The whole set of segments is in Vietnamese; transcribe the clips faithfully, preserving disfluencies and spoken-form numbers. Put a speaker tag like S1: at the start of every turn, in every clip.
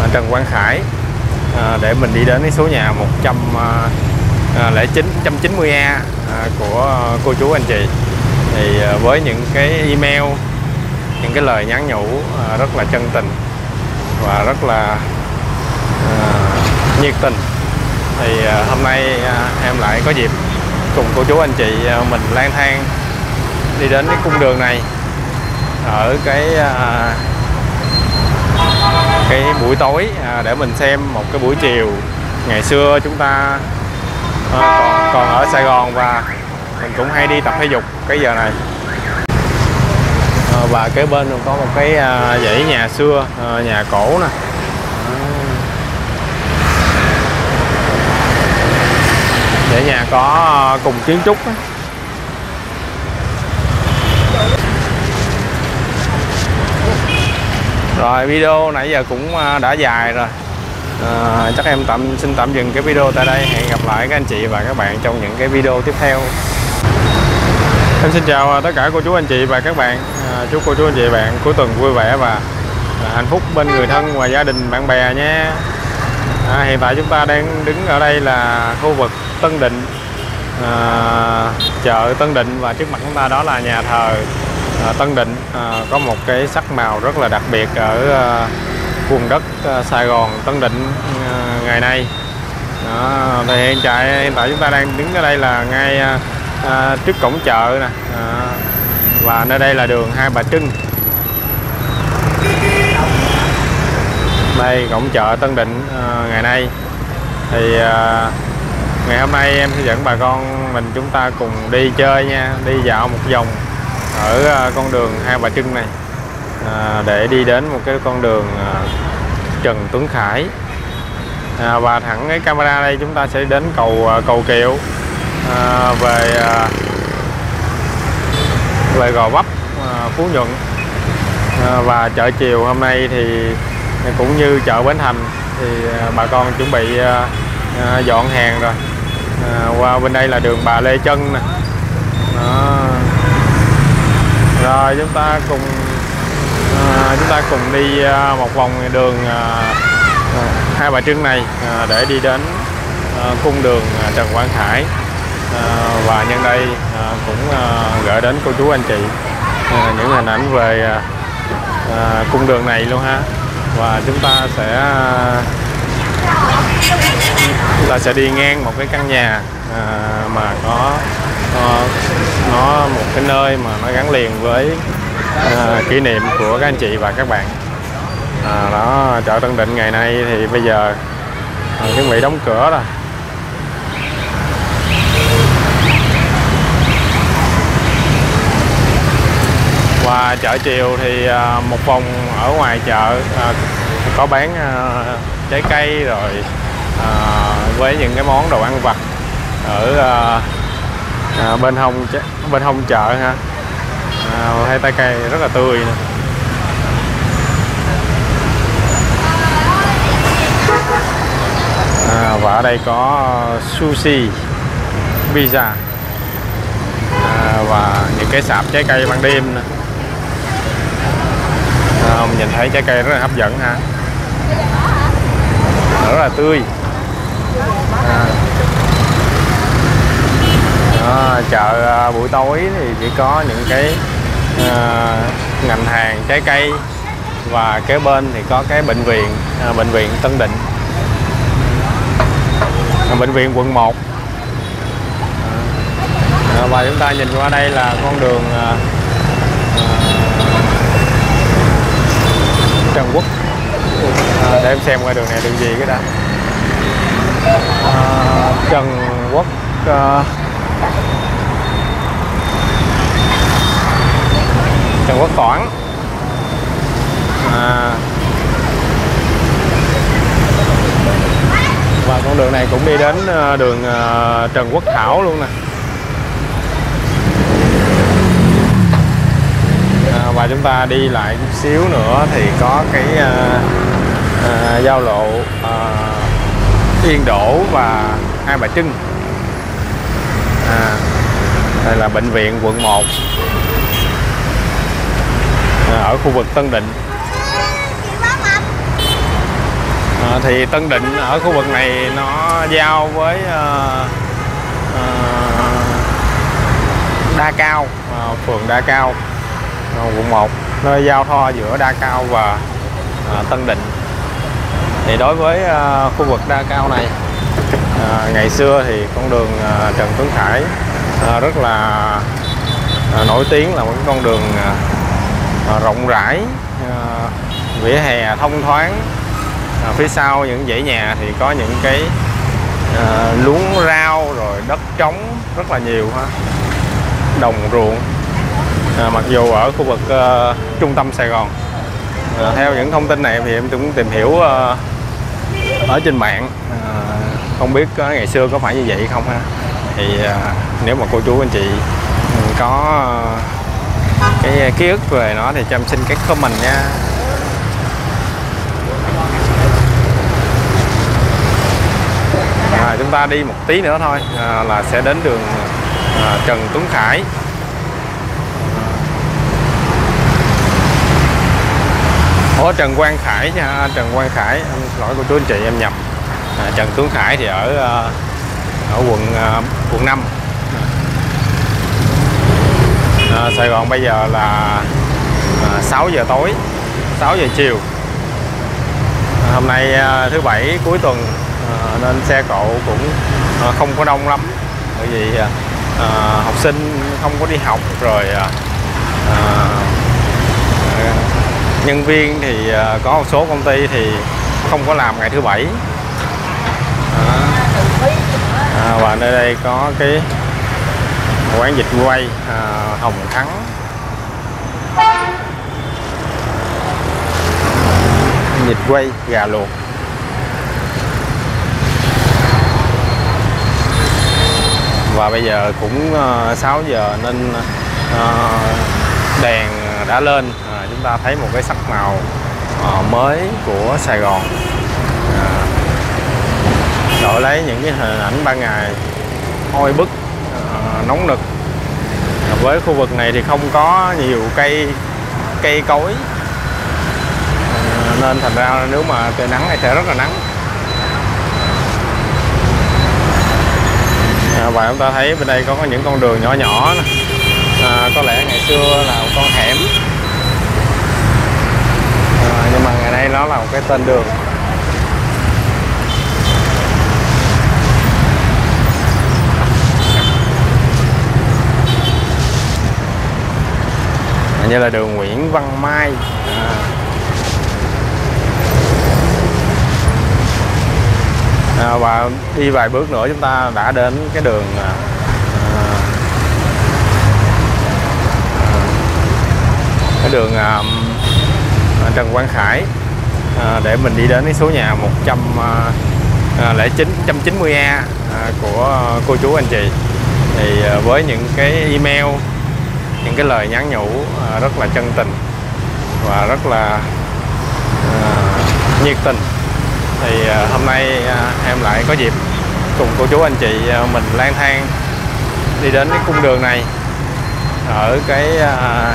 S1: Trần Quang Khải à, để mình đi đến cái số nhà một trăm lẻ chín một trăm chín mươi A à, của cô chú anh chị. Thì à, với những cái email, những cái lời nhắn nhủ à, rất là chân tình và rất là à, nhiệt tình, thì à, hôm nay à, em lại có dịp cùng cô chú anh chị à, mình lang thang đi đến cái cung đường này ở cái à, cái buổi tối à, để mình xem một cái buổi chiều ngày xưa chúng ta à, còn, còn ở Sài Gòn, và mình cũng hay đi tập thể dục cái giờ này. À, và kế bên còn có một cái à, dãy nhà xưa, à, nhà cổ nè. Dãy nhà có cùng kiến trúc đó. Rồi video nãy giờ cũng đã dài rồi, à, chắc em tạm xin tạm dừng cái video tại đây. Hẹn gặp lại các anh chị và các bạn trong những cái video tiếp theo. Em xin chào tất cả cô chú anh chị và các bạn. à, chúc cô chú anh chị bạn cuối tuần vui vẻ và à, hạnh phúc bên người thân và gia đình bạn bè nhé. à, Hiện tại chúng ta đang đứng ở đây là khu vực Tân Định, à, chợ Tân Định, và trước mặt chúng ta đó là nhà thờ À, Tân Định, à, có một cái sắc màu rất là đặc biệt ở à, vùng đất à, Sài Gòn Tân Định à, ngày nay. Đó, thì hiện tại hiện tại chúng ta đang đứng ở đây là ngay à, à, trước cổng chợ nè, à, và nơi đây là đường Hai Bà Trưng. Đây cổng chợ Tân Định à, ngày nay. Thì à, ngày hôm nay em sẽ dẫn bà con mình chúng ta cùng đi chơi nha, đi dạo một vòng ở con đường Hai Bà Trưng này, à, để đi đến một cái con đường à, Trần Tuấn Khải, à, và thẳng cái camera đây chúng ta sẽ đến cầu cầu Kiệu, à, về à, về Gò Vấp, à, Phú Nhuận, à, và chợ chiều hôm nay thì cũng như chợ Bến Thành thì à, bà con chuẩn bị à, à, dọn hàng rồi. À, qua bên đây là đường Bà Lê Trân nè. Đó. Rồi chúng ta cùng à, chúng ta cùng đi à, một vòng đường à, à, Hai Bà Trưng này, à, để đi đến à, cung đường à, Trần Quang Khải, à, và nhân đây à, cũng à, gửi đến cô chú anh chị à, những hình ảnh về à, à, cung đường này luôn ha. Và chúng ta sẽ à, là sẽ đi ngang một cái căn nhà à, mà có uh, nó một cái nơi mà nó gắn liền với uh, kỷ niệm của các anh chị và các bạn. À, đó, chợ Tân Định ngày nay thì bây giờ uh, chuẩn bị đóng cửa rồi. Và chợ chiều thì uh, một vòng ở ngoài chợ uh, có bán uh, trái cây rồi uh, với những cái món đồ ăn vặt ở uh, À, bên hông bên hông chợ ha, à, hay trái cây rất là tươi nè. À, và ở đây có sushi, pizza, à, và những cái sạp trái cây ban đêm nè. À, mình nhìn thấy trái cây rất là hấp dẫn ha, rất là tươi. À. Đó, chợ uh, buổi tối thì chỉ có những cái uh, ngành hàng trái cây, và kế bên thì có cái bệnh viện, uh, bệnh viện Tân Định, uh, bệnh viện quận một. Uh, và chúng ta nhìn qua đây là con đường uh, uh, Trần Quốc. Uh, để em xem qua đường này đường gì cái đã. Uh, Trần Quốc. Uh, Trần Quốc Toản. À, và con đường này cũng đi đến đường Trần Quốc Thảo luôn nè. À, và chúng ta đi lại chút xíu nữa thì có cái à, à, giao lộ à, Yên Đỗ và Hai Bà Trưng. À, đây là bệnh viện quận một, à, ở khu vực Tân Định. à, thì Tân Định ở khu vực này nó giao với à, à, Đa Cao, à, phường Đa Cao, à, quận một, nơi giao thoa giữa Đa Cao và à, Tân Định. Thì đối với à, khu vực Đa Cao này, à, ngày xưa thì con đường à, Trần Tuấn Khải à, rất là à, nổi tiếng, là một cái con đường à, à, rộng rãi, à, vỉa hè thông thoáng. À, phía sau những dãy nhà thì có những cái à, luống rau rồi đất trống rất là nhiều ha, đồng ruộng. À, mặc dù ở khu vực à, trung tâm Sài Gòn, à, theo những thông tin này thì em cũng tìm hiểu à, ở trên mạng, à, không biết à, ngày xưa có phải như vậy không ha. Thì à, nếu mà cô chú anh chị có à, cái ký ức về nó thì cho em xin cái comment nha. À, chúng ta đi một tí nữa thôi à, là sẽ đến đường à, Trần Tuấn Khải. Ủa Trần Quang Khải nha, Trần Quang Khải, em xin lỗi cô chú anh chị em nhầm. À, Trần Tuấn Khải thì ở ở quận quận năm. À, Sài Gòn bây giờ là à, sáu giờ tối, sáu giờ chiều. À, hôm nay à, thứ bảy cuối tuần, à, nên xe cộ cũng à, không có đông lắm, bởi vì à, học sinh không có đi học rồi. À, à, nhân viên thì à, có một số công ty thì không có làm ngày thứ bảy. À, à, và nơi đây có cái quán vịt quay à, Hồng Thắng. Vịt quay gà luộc. Và bây giờ cũng uh, sáu giờ nên uh, đèn đã lên, à, chúng ta thấy một cái sắc màu uh, mới của Sài Gòn, à, đổi lấy những cái hình ảnh ban ngày oi bức, uh, nóng nực. À, với khu vực này thì không có nhiều cây cây cối, à, nên thành ra nếu mà trời nắng thì sẽ rất là nắng. À, và chúng ta thấy bên đây có những con đường nhỏ nhỏ, à, có lẽ ngày xưa là một con hẻm, à, nhưng mà ngày nay nó là một cái tên đường. À, như là đường Nguyễn Văn Mai. À. À, và đi vài bước nữa chúng ta đã đến cái đường à, cái đường à, Trần Quang Khải, à, để mình đi đến cái số nhà một trăm lẻ chín, một trăm chín mươi A à, của cô chú anh chị. Thì à, với những cái email, những cái lời nhắn nhủ à, rất là chân tình và rất là à, nhiệt tình. Thì à, hôm nay à, em lại có dịp cùng cô chú anh chị à, mình lang thang đi đến cái cung đường này ở cái à,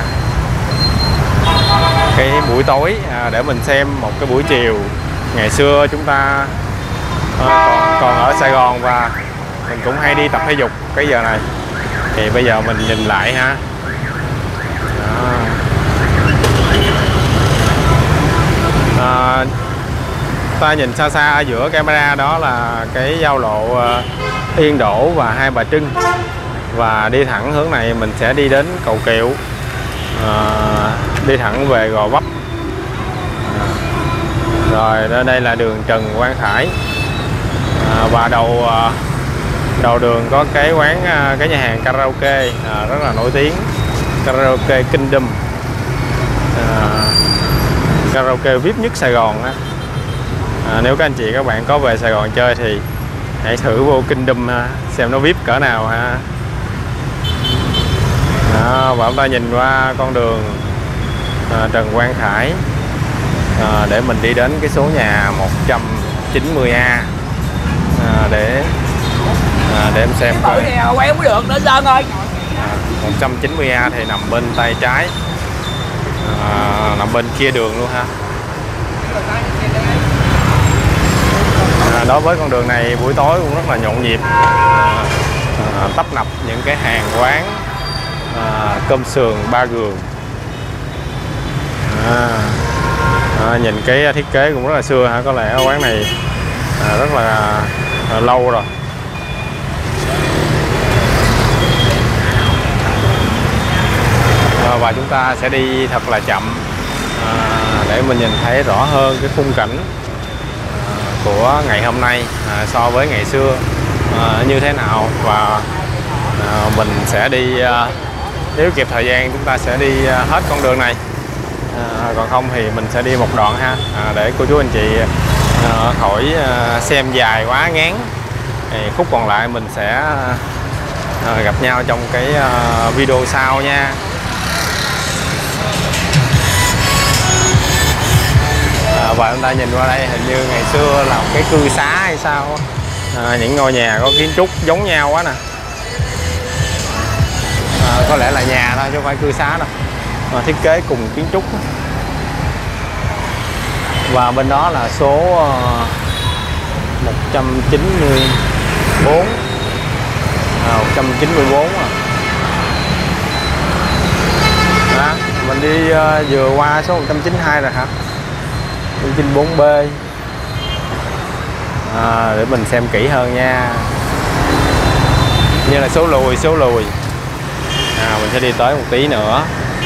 S1: cái buổi tối, à, để mình xem một cái buổi chiều ngày xưa chúng ta à, còn, còn ở Sài Gòn và mình cũng hay đi tập thể dục cái giờ này. Thì bây giờ mình nhìn lại ha. Đó. À, ta nhìn xa xa ở giữa camera đó là cái giao lộ uh, Yên Đỗ và Hai Bà Trưng, và đi thẳng hướng này mình sẽ đi đến cầu Kiệu, uh, đi thẳng về Gò Vấp. Uh, rồi đây là đường Trần Quang Khải, uh, và đầu uh, đầu đường có cái quán uh, cái nhà hàng karaoke uh, rất là nổi tiếng, karaoke Kingdom, uh, karaoke vi ai pi nhất Sài Gòn á. À, nếu các anh chị các bạn có về Sài Gòn chơi thì hãy thử vô Kingdom ha, xem nó vi ai pi cỡ nào ha. Đó, và chúng ta nhìn qua con đường à, Trần Quang Khải, à, để mình đi đến cái số nhà một trăm chín mươi A, à, để à, để em xem coi.
S2: Quay mới được đến dân ơi.
S1: À, một trăm chín mươi A thì nằm bên tay trái, à, nằm bên kia đường luôn ha. À, đối với con đường này buổi tối cũng rất là nhộn nhịp, à, à, tấp nập những cái hàng quán à, cơm sườn Ba Gường. à, à, Nhìn cái thiết kế cũng rất là xưa ha, có lẽ quán này à, rất là à, lâu rồi. à, Và chúng ta sẽ đi thật là chậm à, để mình nhìn thấy rõ hơn cái khung cảnh của ngày hôm nay à, so với ngày xưa à, như thế nào. Và à, mình sẽ đi à, nếu kịp thời gian chúng ta sẽ đi à, hết con đường này, à, còn không thì mình sẽ đi một đoạn ha, à, để cô chú anh chị à, khỏi à, xem dài quá ngán. Thì khúc còn lại mình sẽ à, gặp nhau trong cái à, video sau nha. À, và chúng ta nhìn qua đây hình như ngày xưa là một cái cư xá hay sao, à, những ngôi nhà có kiến trúc giống nhau quá nè. À, có lẽ là nhà thôi chứ không phải cư xá đâu, à, thiết kế cùng kiến trúc. Và bên đó là số uh, một trăm chín mươi tư, à, một trăm chín mươi tư à. À, mình đi uh, vừa qua số một trăm chín mươi hai rồi hả? một trăm chín mươi tư B. À, để mình xem kỹ hơn nha. Như là số lùi, số lùi. À, mình sẽ đi tới một tí nữa.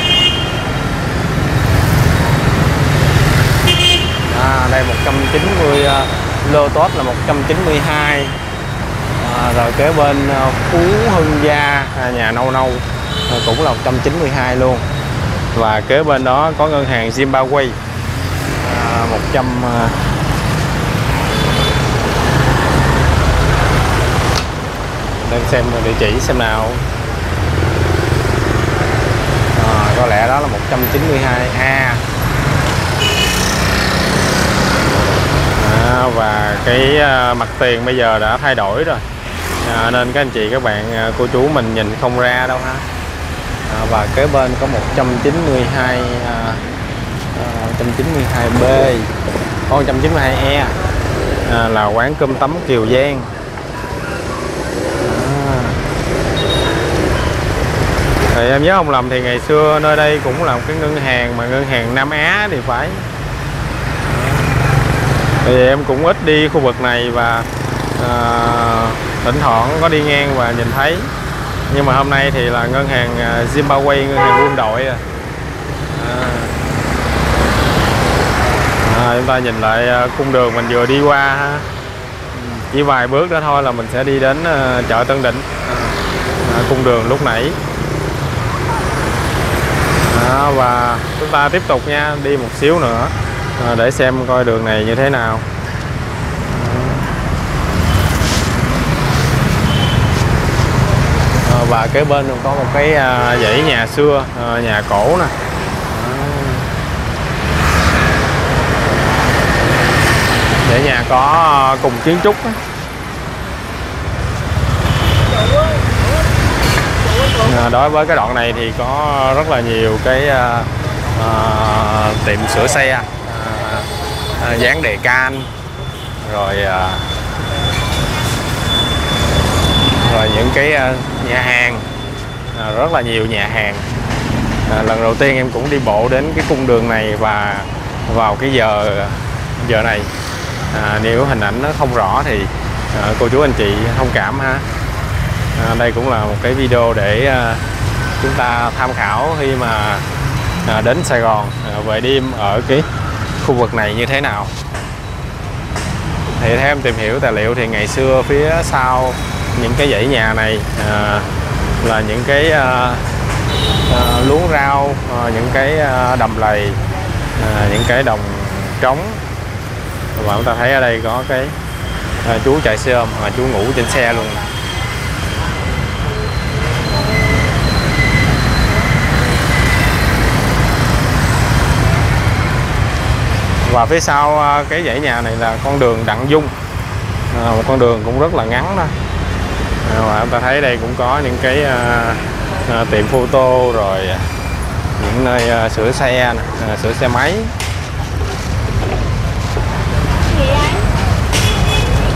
S1: À, đây một trăm chín mươi, uh, Lotus là một trăm chín mươi hai. À, rồi kế bên uh, Phú Hưng Gia, à, nhà nâu nâu à, cũng là một trăm chín mươi hai luôn. Và kế bên đó có ngân hàng Zimbabwe, à, một trăm uh, để xem địa chỉ xem nào. À, có lẽ đó là một trăm chín mươi hai A. À, và cái uh, mặt tiền bây giờ đã thay đổi rồi, à, nên các anh chị các bạn, uh, cô chú mình nhìn không ra đâu ha. À, và kế bên có một trăm chín mươi hai, uh, uh, một trăm chín mươi hai B, có một trăm chín mươi hai E, à, là quán cơm tấm Kiều Giang. À. Thì em nhớ không lầm thì ngày xưa nơi đây cũng là một cái ngân hàng, mà ngân hàng Nam Á thì phải. Thì em cũng ít đi khu vực này và à, thỉnh thoảng có đi ngang và nhìn thấy. Nhưng mà hôm nay thì là ngân hàng Zimbabwe, ngân hàng quân đội. À. À, chúng ta nhìn lại cung đường mình vừa đi qua ha. Chỉ vài bước đó thôi là mình sẽ đi đến uh, chợ Tân Định. À, cung đường lúc nãy. À, và chúng ta tiếp tục nha, đi một xíu nữa à, để xem coi đường này như thế nào. À, và kế bên có một cái uh, dãy nhà xưa, uh, nhà cổ nè. Dãy nhà có uh, cùng kiến trúc đó. À, đối với cái đoạn này thì có rất là nhiều cái uh, uh, tiệm sửa xe, uh, uh, dán đề can, rồi uh, rồi những cái uh, nhà hàng, uh, rất là nhiều nhà hàng. Uh, lần đầu tiên em cũng đi bộ đến cái cung đường này và vào cái giờ giờ này. À, nếu hình ảnh nó không rõ thì à, cô chú anh chị thông cảm ha. À, đây cũng là một cái video để à, chúng ta tham khảo khi mà à, đến Sài Gòn à, về đêm ở cái khu vực này như thế nào. Thì theo em tìm hiểu tài liệu thì ngày xưa phía sau những cái dãy nhà này à, là những cái à, à, luống rau, à, những cái à, đầm lầy, à, những cái đồng trống. Và chúng ta thấy ở đây có cái à, chú chạy xe ôm, à, chú ngủ trên xe luôn. Và phía sau à, cái dãy nhà này là con đường Đặng Dung, à, một con đường cũng rất là ngắn đó. À, và chúng ta thấy đây cũng có những cái à, à, tiệm photo, rồi những nơi à, sửa xe, à, sửa xe máy.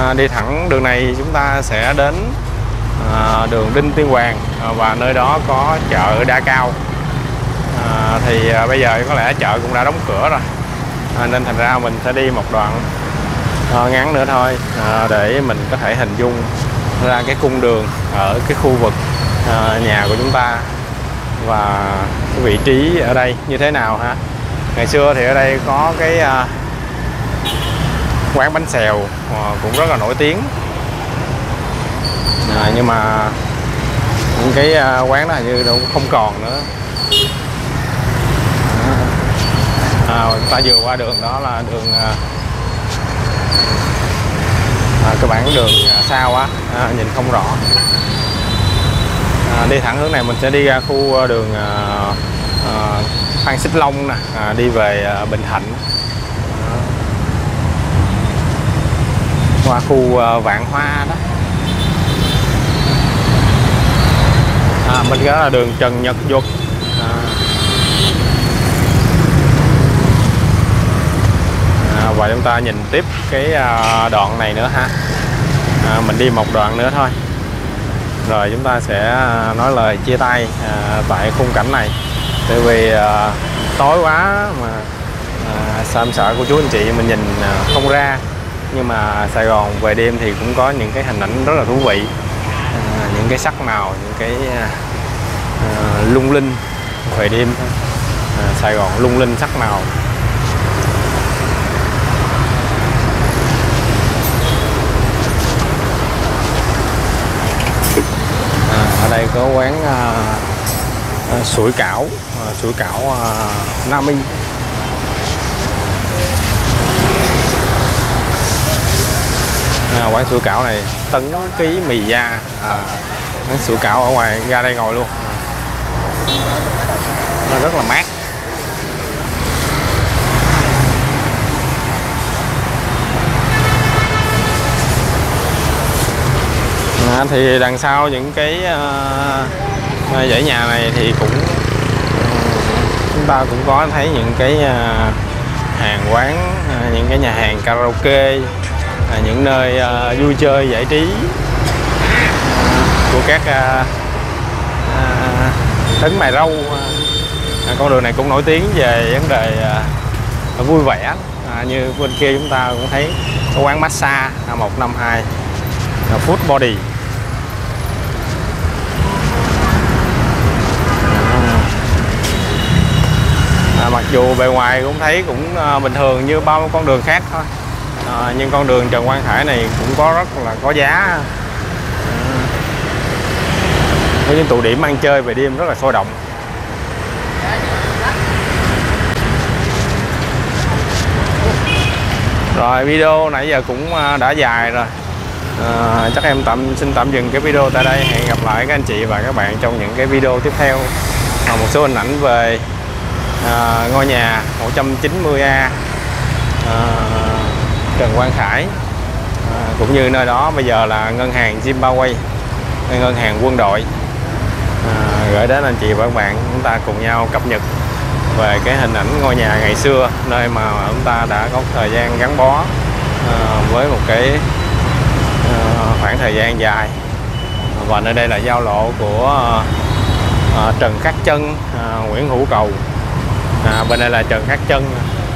S1: à, đi thẳng đường này chúng ta sẽ đến à, đường Đinh Tiên Hoàng, à, và nơi đó có chợ Đa Cao. à, thì à, bây giờ có lẽ chợ cũng đã đóng cửa rồi, à, nên thành ra mình sẽ đi một đoạn à, ngắn nữa thôi, à, để mình có thể hình dung ra cái cung đường ở cái khu vực à, nhà của chúng ta và cái vị trí ở đây như thế nào ha. Ngày xưa thì ở đây có cái à, quán bánh xèo à, cũng rất là nổi tiếng, à, nhưng mà những cái à, quán đó hình như đâu không còn nữa. à, ta vừa qua đường đó là đường à, à, cái bản đường sao á, à, nhìn không rõ. à, đi thẳng hướng này mình sẽ đi ra khu đường à, à, Phan Xích Long nè, à, đi về à, Bình Thạnh, à, qua khu à, Vạn Hoa đó. à, bên đó là đường Trần Nhật Duật. à, à, và chúng ta nhìn tiếp cái à, đoạn này nữa ha. à, mình đi một đoạn nữa thôi rồi chúng ta sẽ nói lời chia tay à, tại khung cảnh này, tại vì à, tối quá mà à, Sam sợ cô chú anh chị mình nhìn à, không ra, nhưng mà Sài Gòn về đêm thì cũng có những cái hình ảnh rất là thú vị, à, những cái sắc màu, những cái à, à, lung linh về đêm. à, Sài Gòn lung linh sắc màu. À, ở đây có quán à, à, sủi cảo, à, sủi cảo à, Nam Y. À, quán sủi cảo này Tấn Ký Mì Da, à, quán sủi cảo ở ngoài ra đây ngồi luôn, nó rất là mát. À, thì đằng sau những cái uh, dãy nhà này thì cũng chúng ta cũng có thấy những cái uh, hàng quán, uh, những cái nhà hàng karaoke, uh, những nơi uh, vui chơi giải trí uh, của các uh, uh, thính mài râu. uh, con đường này cũng nổi tiếng về vấn đề uh, vui vẻ, uh, như bên kia chúng ta cũng thấy có quán massage một năm hai uh, Food Body. À, mặc dù bề ngoài cũng thấy cũng à, bình thường như bao con đường khác thôi, à, nhưng con đường Trần Quang Khải này cũng có rất là có giá, à, với những tụ điểm ăn chơi về đêm rất là sôi động. Rồi video nãy giờ cũng đã dài rồi, à, chắc em tạm xin tạm dừng cái video tại đây. Hẹn gặp lại các anh chị và các bạn trong những cái video tiếp theo, à, một số hình ảnh về À, ngôi nhà một trăm chín mươi A à, Trần Quang Khải, à, cũng như nơi đó bây giờ là ngân hàng Zimbabwe, ngân hàng quân đội, à, gửi đến anh chị và các bạn chúng ta cùng nhau cập nhật về cái hình ảnh ngôi nhà ngày xưa, nơi mà chúng ta đã có thời gian gắn bó à, với một cái à, khoảng thời gian dài. Và nơi đây là giao lộ của à, Trần Khắc Trân, à, Nguyễn Hữu Cầu. À, bên đây là Trần Khắc Trân.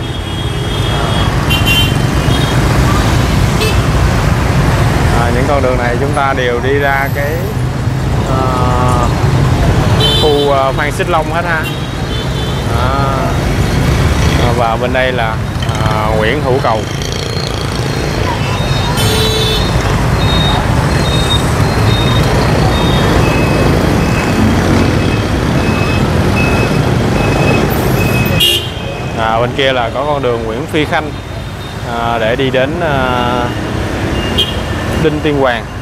S1: À, những con đường này chúng ta đều đi ra cái à, khu à, Phan Xích Long hết ha. À, và bên đây là à, Nguyễn Hữu Cầu. À, bên kia là có con đường Nguyễn Phi Khanh à, để đi đến à, Đinh Tiên Hoàng.